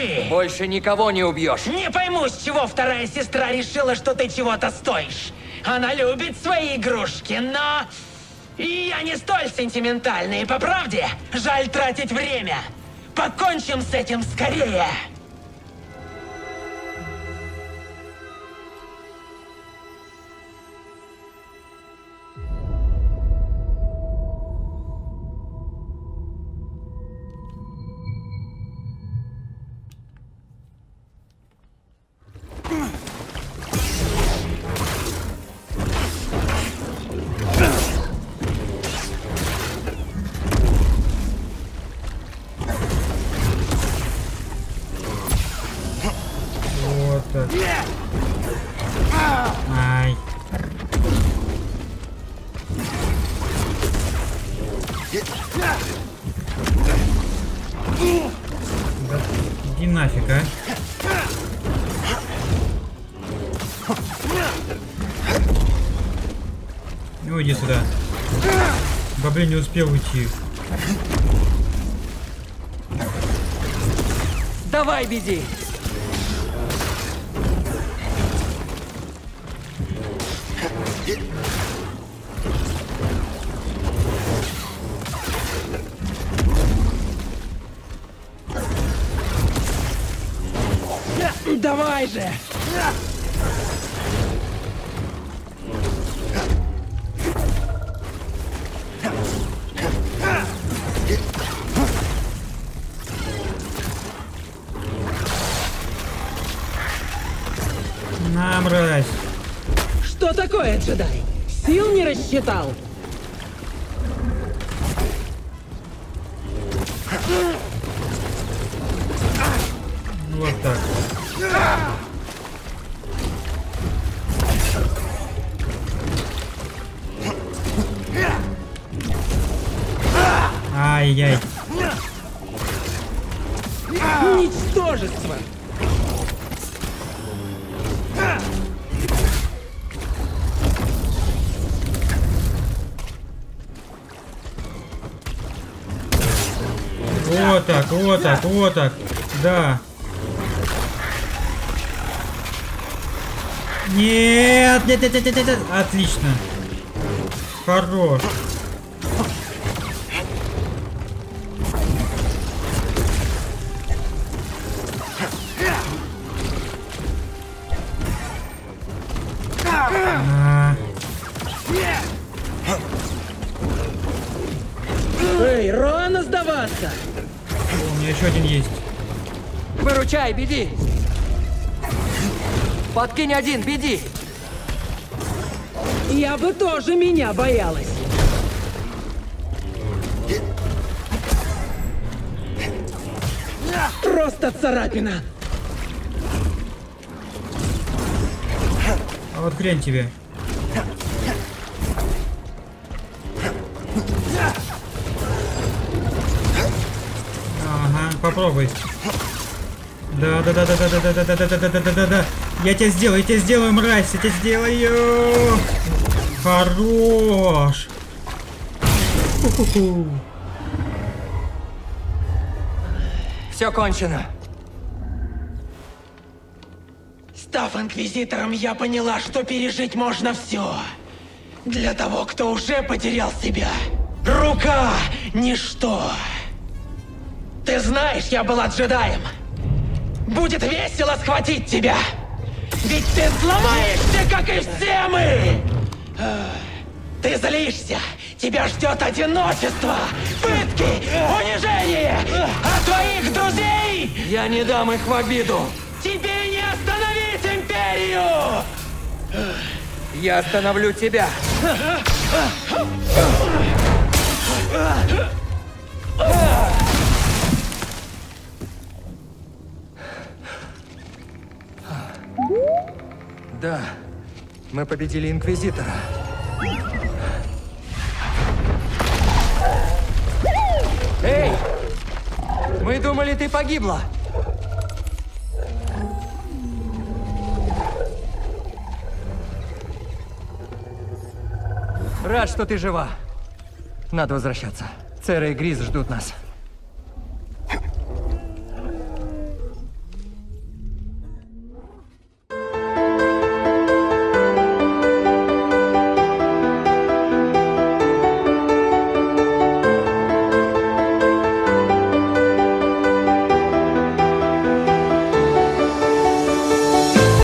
Больше никого не убьешь. Не пойму, с чего вторая сестра решила, что ты чего-то стоишь. Она любит свои игрушки, но... я не столь сентиментальный, и по правде, жаль тратить время. Покончим с этим скорее. Вот так. Ай. Да, иди нафиг, а. Ну иди сюда. Баблин не успел уйти. Давай, беди. Давай же! На, мразь. Что такое, джедай? Сил не рассчитал? Вот так. Ай-яй. Ничтожество! Вот так, вот так, вот так. Да. Нет, нет, нет, нет, нет, нет. Отлично. Хорош. Эй, рано сдаваться! У меня еще один есть. Выручай, беди. Подкинь один, беди. Я бы тоже меня боялась. Просто царапина. А вот хрен тебе. Ага, попробуй. Да, да, да, да, да, да, да, да, да, да, да, да, да, да. Я тебя сделаю, мразь, я тебя сделаю. Хорош. Ху-ху-ху. Все кончено. Став инквизитором, я поняла, что пережить можно все. Для того, кто уже потерял себя. Рука – ничто. Ты знаешь, я была джедаем. Будет весело схватить тебя. Ведь ты сломаешься, как и все мы. Ты злишься. Тебя ждет одиночество, пытки, унижение. А твоих друзей... Я не дам их в обиду. Тебе не остановить империю! Я остановлю тебя. Да, мы победили Инквизитора. Эй! Мы думали, ты погибла. Рад, что ты жива. Надо возвращаться. Цера и Гриз ждут нас.